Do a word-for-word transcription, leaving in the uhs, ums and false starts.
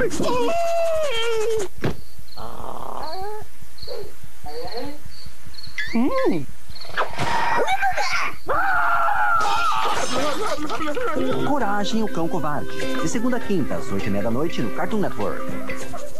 Hum. Coragem, o Cão Covarde. De segunda a quinta, às oito e meia da noite, no Cartoon Network.